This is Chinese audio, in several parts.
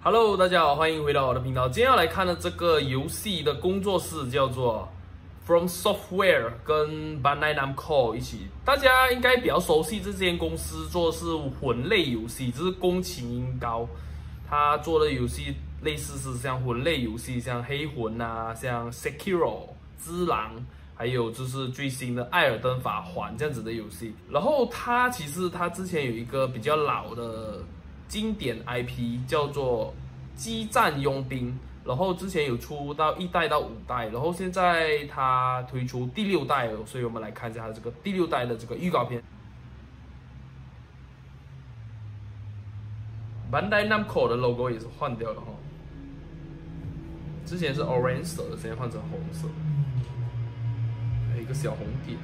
Hello， 大家好，欢迎回到我的频道。今天要来看的这个游戏的工作室叫做 From Software， 跟 Bandai Namco 一起。大家应该比较熟悉这间公司做的是魂类游戏，就是宫崎英高他做的游戏，类似是像魂类游戏，像黑魂啊，像 Sekiro 之狼。还有就是最新的《艾尔登法环》这样子的游戏，然后其实他之前有一个比较老的经典 IP 叫做《激战佣兵》，然后之前有出到1代到5代，然后现在他推出第6代了，所以我们来看一下它这个第6代的这个预告片。Bandai Namco 的 logo 也是换掉了哈，之前是 orange 色的，现在换成红色。还有一个小红点，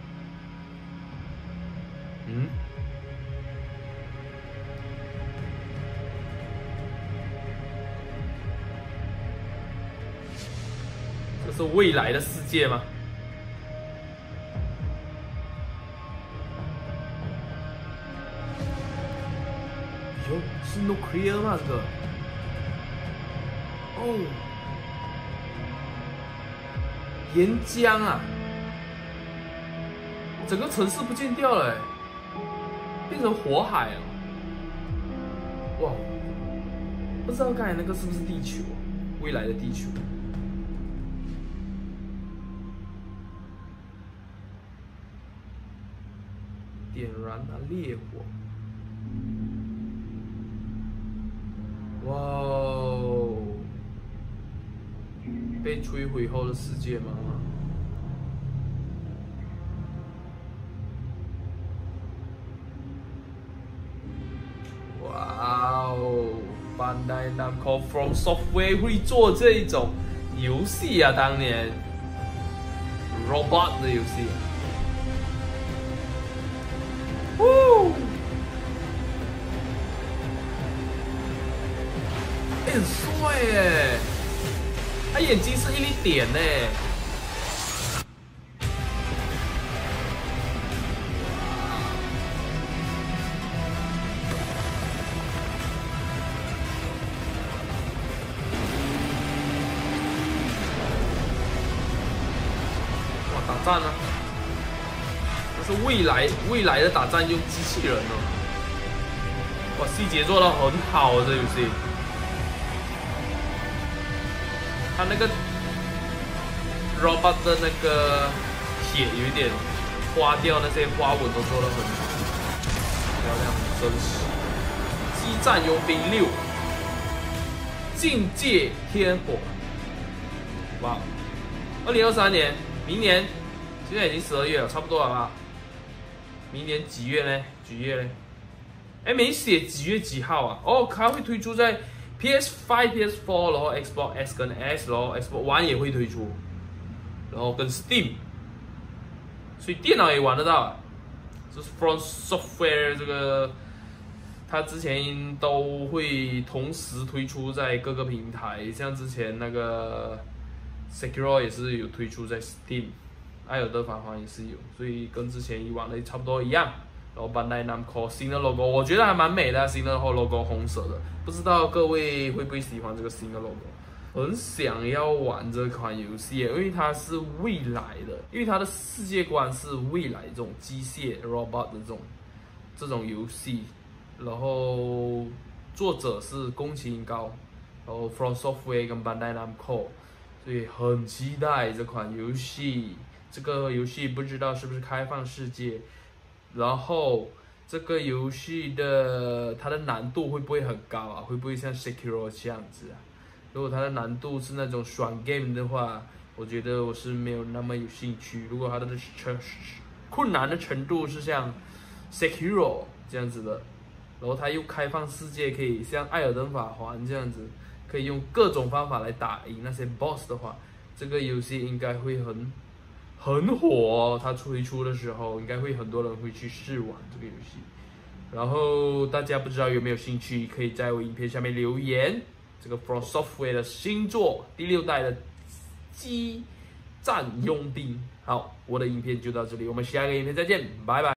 这是未来的世界吗？哟，是 Nuclear 吗？这个？哦，岩浆啊！整个城市不见掉了，变成火海了。哇，不知道刚才那个是不是地球？未来的地球。点燃了烈火。哇哦！被摧毁后的世界吗？哇哦 ！Bandai Namco From Software 会做这种游戏啊，当年 Robot 的游戏。哦，很帅耶！他眼睛是一粒点呢。打战啊！这是未来的打战用机器人哦。哇，细节做得很好啊，这游戏。它那个 robot 的那个铁有一点花掉，那些花纹都做得很漂亮，很真实。激战佣兵6，境界天火。哇，2023年，明年。现在已经12月了，差不多了吧？明年几月呢？几月呢？哎，没写几月几号啊？哦，它会推出在 PS5、PS4， 然后 Xbox S 跟 S， 然后 Xbox One 也会推出，然后跟 Steam， 所以电脑也玩得到。就是 From Software 这个，它之前都会同时推出在各个平台，像之前那个 Sekiro 也是有推出在 Steam。艾尔登法环也是有，所以跟之前以往的差不多一样。然后 Bandai Namco 新的 logo， 我觉得还蛮美的，新的 logo 红色的，不知道各位会不会喜欢这个新的 logo？ 很想要玩这款游戏，因为它是未来的，因为它的世界观是未来这种机械 robot 的这种游戏。然后作者是宫崎英高，然后 From Software 跟 Bandai Namco， 所以很期待这款游戏。这个游戏不知道是不是开放世界，然后这个游戏的它的难度会不会很高啊？会不会像 Sekiro 这样子啊？如果它的难度是那种爽 game 的话，我觉得我是没有那么有兴趣。如果它的困难的程度是像 Sekiro 这样子的，然后它又开放世界，可以像艾尔登法环这样子，可以用各种方法来打赢那些 boss 的话，这个游戏应该会很火哦，它推出的时候应该会很多人会去试玩这个游戏。然后大家不知道有没有兴趣，可以在我影片下面留言。这个 From Software 的新作第6代的激战佣兵。好，我的影片就到这里，我们下个影片再见，拜拜。